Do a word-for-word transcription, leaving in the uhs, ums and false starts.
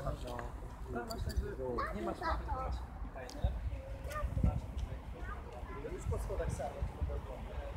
No, myślę, że nie masz fajne. Już po schodach sami.